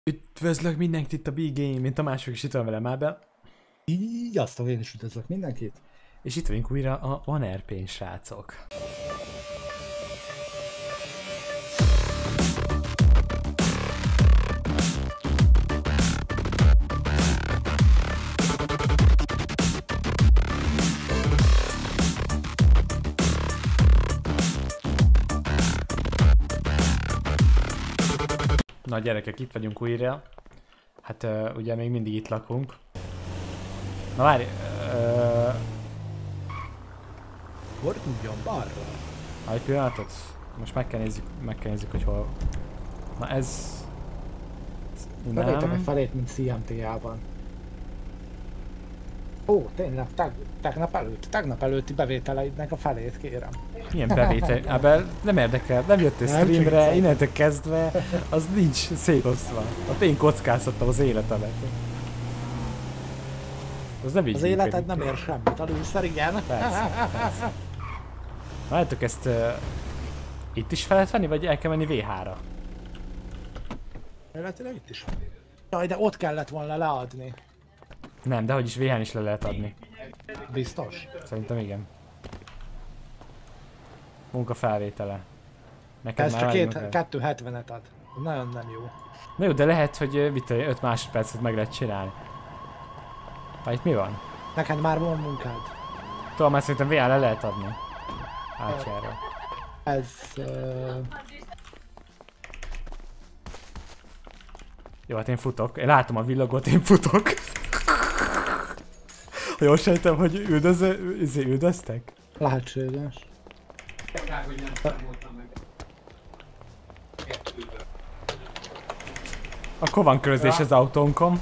Üdvözlök mindenkit itt a B-Game, mint a mások is itt van velem Ábel. Sziasztok, én is üdvözlök mindenkit. És itt vagyunk újra a One RP-n, srácok. Na gyerekek, itt vagyunk újra. Hát ugye még mindig itt lakunk. Na várj, Forduljon balra. egy pillanatot. Most meg kell nézzük, hogy hol. Na ez... Bevétek egy Nem. felét, mint CMTA-ban. Ó, tényleg, tegnap előtti bevételeidnek a felét kérem. Milyen bevétel? Ábel, nem érdekel, nem jöttél Nem, streamre, csak innentől kezdve az nincs szétosztva. Ott én kockáztattam az életemet. Az nem így Az életed működik. nem ér semmit, a lőszer igen. Persze. Várjátok, ezt itt is fel lehet venni, vagy el kell menni VH-ra? Életileg itt is van. Jaj, de ott kellett volna leadni. Nem, de hogy is VH-n is le lehet adni. Biztos? Szerintem igen. Munka felvétele. Neked Ez már csak megvan. 270-et ad. Nagyon nem jó. Na jó, de lehet, hogy mit 5 másodpercet meg lehet csinálni. Itt mi van? Neked már van munkád. Tudom, már szerintem VH le lehet adni. Átjára. Ez... Jó, hát én futok. Én látom a villagot, én futok. Jól sejtem, hogy üldöztek? lehetséges. Akkor van körözés az autónkon.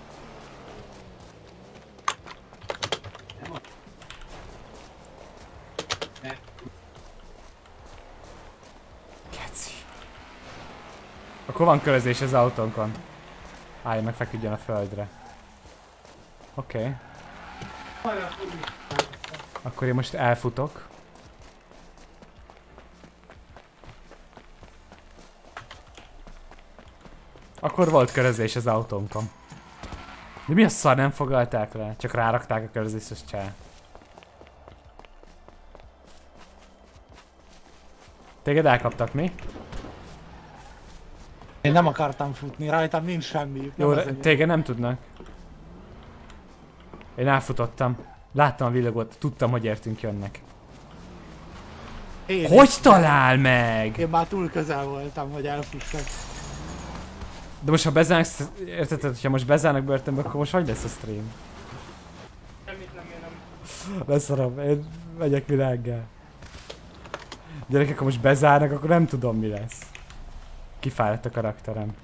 Keci. Akkor van körözés az autónkon. Állj meg, feküdjön a földre. Oké. Akkor én most elfutok. Akkor volt körözés az autónkon. De mi a szar, nem foglalták le? Csak rárakták a körözéses csá. Téged elkaptak, mi? Én nem akartam futni, rajtam nincs semmi. Jó, téged nem tudnak. Én elfutottam. Láttam a villagot, tudtam, hogy értünk jönnek. Hogy talál meg? Én már túl közel voltam, hogy elfussak. De most ha bezárnak, érted, hogyha most bezárnak börtönbe, akkor most hogy lesz a stream? Semmit nem érem. Leszarom, én megyek világgá. Gyerekek, ha most bezárnak, akkor nem tudom mi lesz. Kifáradt a karakterem.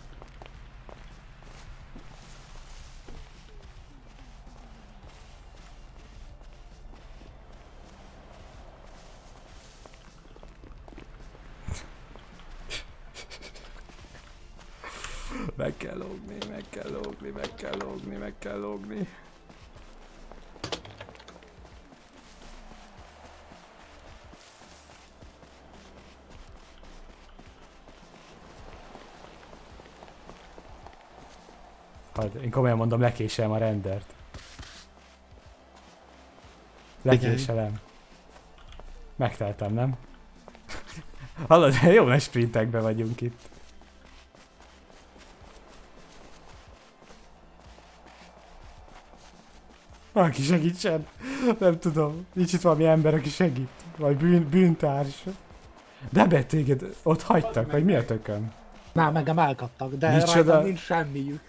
Meg kell lógni, meg kell lógni, meg kell lógni, meg kell lógni. Én komolyan mondom, lekéselem a rendert. Lekéselem. Megteltem, nem? Hallod, jó nagy sprintekben vagyunk itt. Valaki segítsen. Nem tudom. Nincs itt valami ember, aki segít. Vagy bűntárs. De be téged ott hagytak, vagy mi a tököm? Na, megem elkaptak, de Micsoda? rajtam nincs semmiük.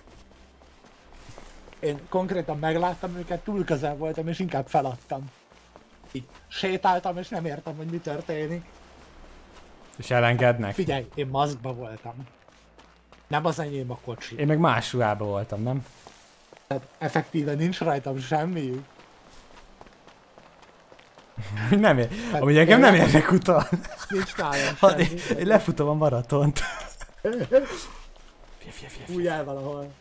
Én konkrétan megláttam őket, túl közel voltam, és inkább feladtam. Így sétáltam, és nem értem, hogy mi történik. És elengednek? Figyelj, én maszkba voltam. Nem az enyém a kocsi. Én meg más ruhában voltam, nem? Tehát effektíve nincs rajtam semmiük. Nem ér. Amúgy engem nem érnek utal. Nincs nálam Ha, semmi. én lefutom a maratont. Fia. Úgy el valahol.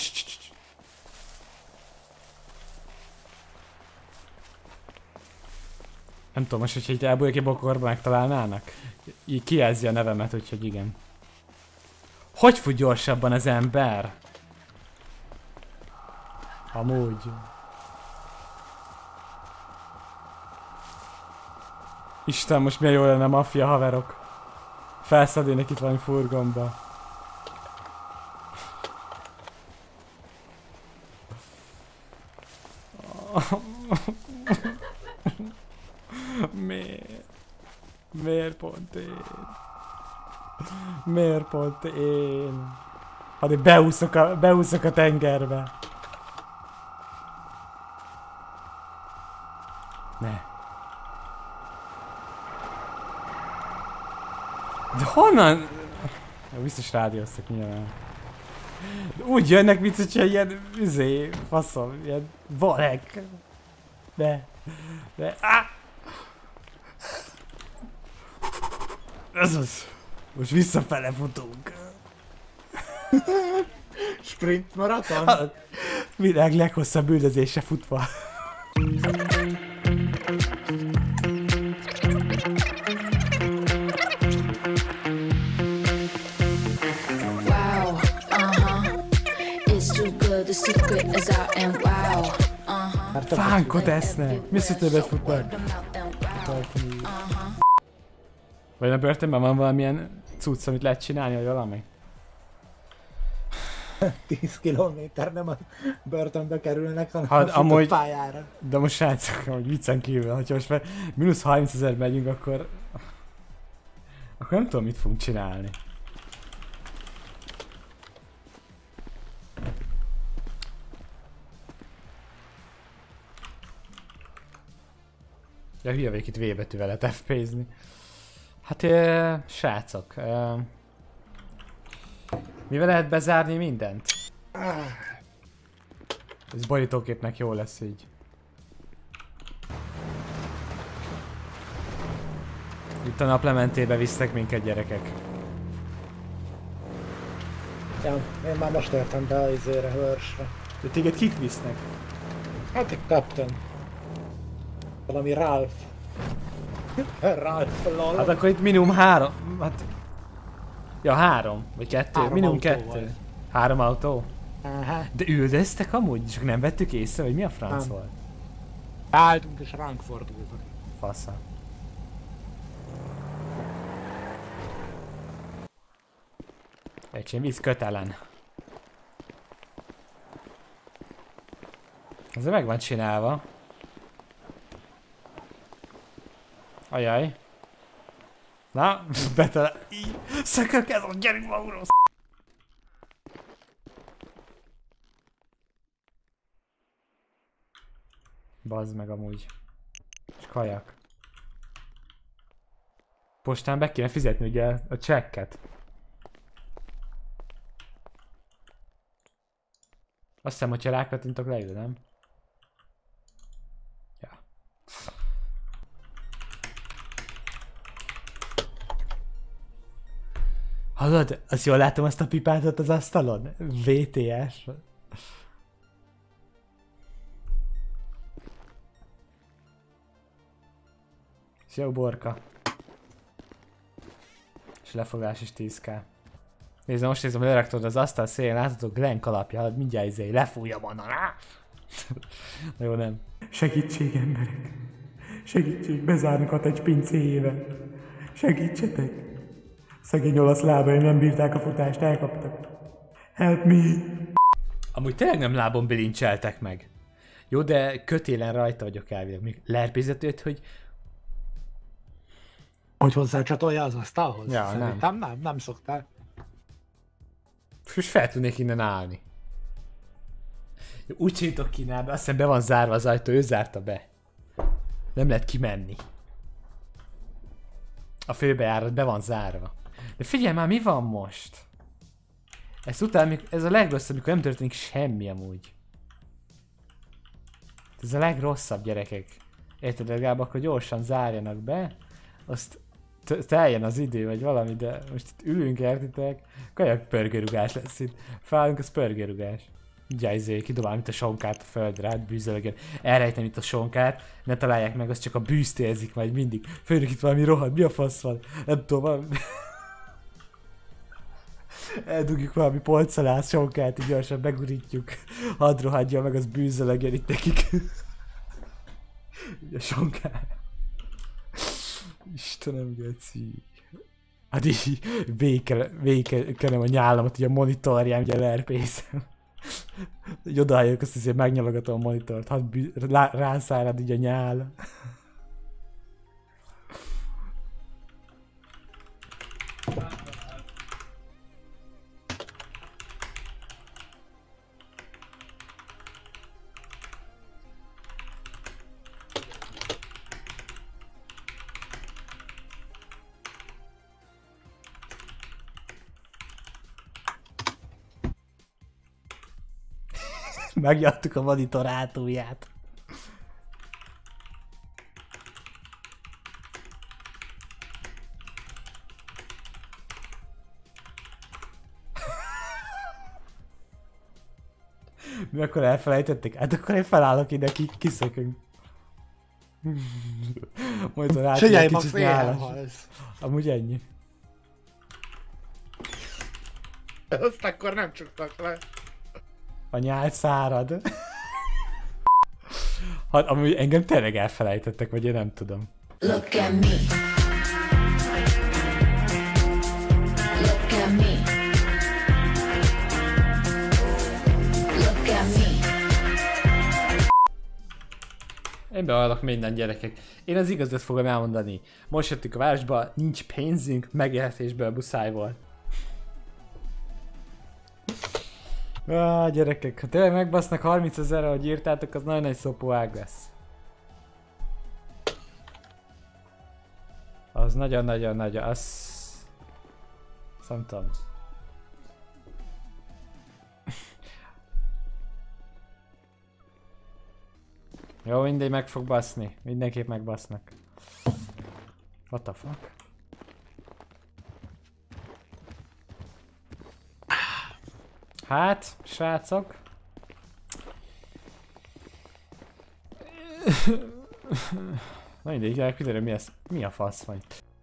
Nem tudom, most, hogyha itt elbújok egy bokorba, megtalálnának? Így kijelzi a nevemet, úgyhogy igen. Hogy fut gyorsabban az ember? Amúgy. Isten, most milyen jó lenne maffia haverok. Felszednének itt valami furgonba. Miért? Miért pont én? Miért pont én? Hát én beúszok a tengerbe. Ne. De honnan? Biztos rádióztak nyilván. Úgy jönnek, mint hogyha ilyen, faszom, ilyen valek. De. Ez az. Most visszafele futunk. Sprint maraton? Világ leghosszabb üldözése futva. Fánkot esznek! Mi szó többet futnak? Vagy a börtönben van valamilyen cucc, amit lehet csinálni, vagy valami? 10 kilométer, nem a börtönbe kerülnek, hanem Hát, a futott amúgy, pályára. De most srácok, hogy viccen kívül, hogyha most már mínusz 30 000 megyünk, akkor nem tudom, mit fogunk csinálni. Ja, hülye vagyok itt V betűvel lehet FP-zni. Hát, srácok, mivel lehet bezárni mindent? Ez borítóképnek jó lesz így. Itt a naplementébe visztek minket, gyerekek. Ja, én már most értem be a izére, Hörsre. De téged kik visznek? Hát egy Captain. Valami Ralph. Ralph, lol. Hát akkor itt minimum 3. Hát... Ja, 3. Vagy 2. 3 Minimum autó 2. volt. 3 autó? Aha. De üldöztek amúgy? Csak nem vettük észre, hogy mi a franc Nem. volt? Álltunk és ránk fordultak. Fasza. Öcsém, víz kötelen. Ez meg van csinálva. Ajaj. Na, betele... Szökök ez a gyerünk magunkról, bazd meg amúgy. És kajak. Postán be kéne fizetni ugye a csekket. Azt hiszem, hogyha rákattintok leül, nem? Ja. Hallod? Azt jól látom azt a pipát ott az asztalon? VTS. Jó borka. És lefogás is 10k. Nézd, most nézem, hogy leraktad az asztal szélén, láthatod Glenn kalapja, hát mindjárt izé, lefújja onnan. Na jó, nem. Segítség, emberek. Segítség, bezárnak egy pincéjével. Segítsetek. Szegény olasz lábai nem bírták a futást, elkaptak. Help me. Amúgy tényleg nem lábon bilincseltek meg. Jó, de kötélen rajta vagyok elvileg. Még lerpézetőt, hogy hozzá csatolja az asztalhoz? Ja, szerintem nem szoktál. most fel tudnék innen állni. Úgy csináltok kínálni, azt hiszem be van zárva az ajtó, ő zárta be. Nem lehet kimenni. A főbejárat be van zárva. De figyelj már, mi van most? Ez a legrosszabb, amikor nem történik semmi amúgy. Ez a legrosszabb, gyerekek. Érted, legalább akkor gyorsan zárjanak be, azt teljen az idő, vagy valami, de most itt ülünk, értitek? Kajak pörgőrugás lesz itt. Felállunk, az pörgőrugás. Ugye kidobálom itt a sonkát a földre, hát bűzölögön. Elrejtem itt a sonkát, ne találják meg, az csak a bűzt érzik majd mindig. Főleg itt valami rohadt, mi a fasz van? Nem tudom, valami... Eldugjuk valami polccal át, sonkát, így gyorsan begurítjuk. Hadd rohadja meg, az bűzölegjen itt nekik. Ugye sonkát. Istenem, geci. Hát így végigkenem a nyálamat így a monitorján, ugye lerpészem. Így odaálljuk, azt azért megnyalogatom a monitort, rászárad így a nyál. Megjadtuk a monitor hátulját. Mi akkor elfelejtették? Hát akkor én felállok ide, kiszökünk. Monitor hátulja Figyelj, kicsit nyálas. halsz. Amúgy ennyi. Azt akkor nem csuktak le. A nyál szárad. Hát amúgy engem tényleg elfelejtettek, vagy én nem tudom. Look at me. Look at me. Look at me. Én bevallok minden, gyerekek. Én az igazat fogom elmondani. Most jöttük a városba, nincs pénzünk, megélhetésből muszáj volt. Gyerekek, ha tényleg megbasznak 30 000-re, ahogy írtátok, az nagyon nagy szopóág lesz. Az nagyon-nagyon-nagyon, az... nem tudom. Jó, mindegy, meg fog baszni. Mindenképp megbasznak. What the fuck? Hát, srácok. Na mindegy, elküldöm, mi a fasz van.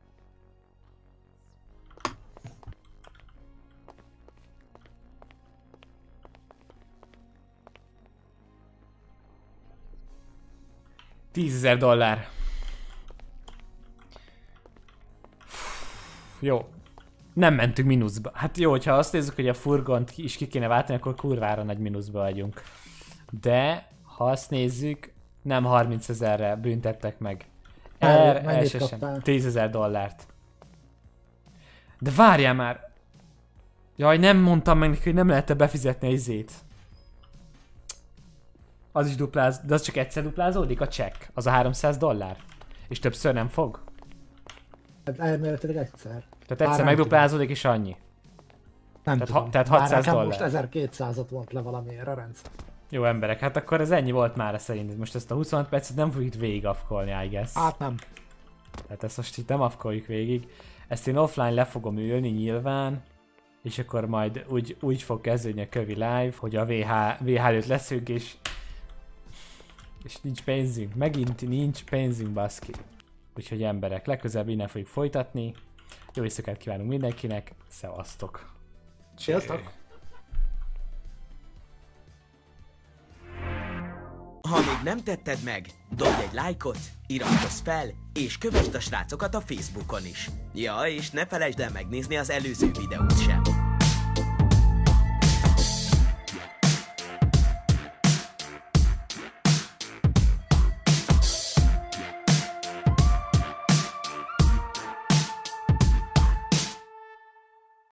$10,000. Jó. Nem mentünk mínuszba. Hát jó, hogyha azt nézzük, hogy a furgont is ki kéne váltani, akkor kurvára nagy mínuszba vagyunk. De, ha azt nézzük, nem 30 000-re büntettek meg. $10,000. De várjál már! Jaj, nem mondtam meg neki, hogy nem lehet befizetni a izét. Az is dupláz, de az csak egyszer duplázódik a csekk? Az a $300? És többször nem fog? Hát elméletileg egyszer. Tehát egyszer megduplázódik és annyi. Nem tehát tudom. $600. Most 1200-at vont le valamiért a rendszer. Jó emberek, hát akkor ez ennyi volt már szerint. Most ezt a 25 percet nem fogjuk végig afkolni, I guess. Hát nem. Tehát ezt most itt nem afkoljuk végig. Ezt én offline le fogom ülni nyilván. És akkor majd úgy fog kezdődni a kövi live, hogy a VH előtt leszünk és nincs pénzünk. Megint nincs pénzünk, baszki. Úgyhogy emberek, legközelebb innen fogjuk folytatni. Jó éjszakát kívánunk mindenkinek. Szevasztok. Sziasztok! Ha még nem tetted meg, dobj egy lájkot, iratkozz fel, és kövesd a srácokat a Facebookon is. Ja, és ne felejtsd el megnézni az előző videót sem.